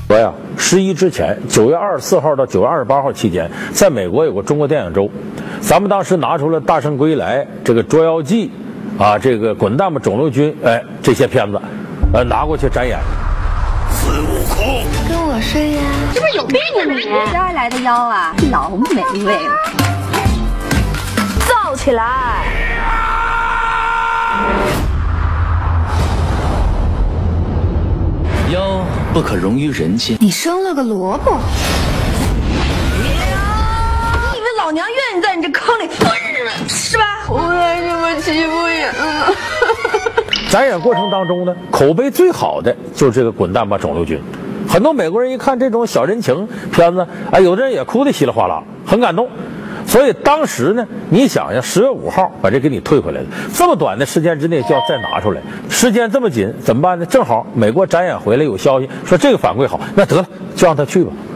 说呀，11之前，9月24号到9月28号期间，在美国有个中国电影周，咱们当时拿出了《大圣归来》、这个《捉妖记》，啊，这个《滚蛋吧，肿瘤君》，这些片子，拿过去展演。 孙悟空， 跟我睡呀？ 这不是有病啊你？这儿来的妖啊，老美味了。 造起来！ 妖不可容于人间。 你生了个萝卜。 你以为老娘愿意在你这坑里蹲着是吧？ 不该这么欺负人了。 展演过程当中呢，口碑最好的就是这个《滚蛋吧，肿瘤君》。很多美国人一看这种小人情片子，有的人也哭得稀里哗啦，很感动。所以当时呢，你想想，10月5号把这给你退回来了，这么短的时间之内就要再拿出来，时间这么紧，怎么办呢？正好美国展演回来有消息说这个反馈好，那得了，就让他去吧。